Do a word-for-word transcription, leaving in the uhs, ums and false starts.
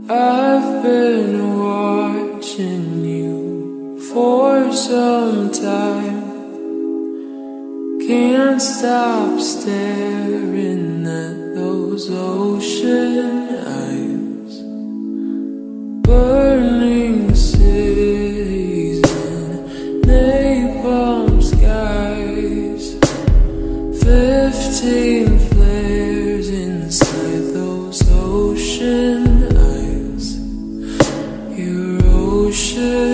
I've been watching you for some time. Can't stop staring at those ocean eyes. Burning cities and napalm skies. Fifteen flares inside those ocean eyes. Your ocean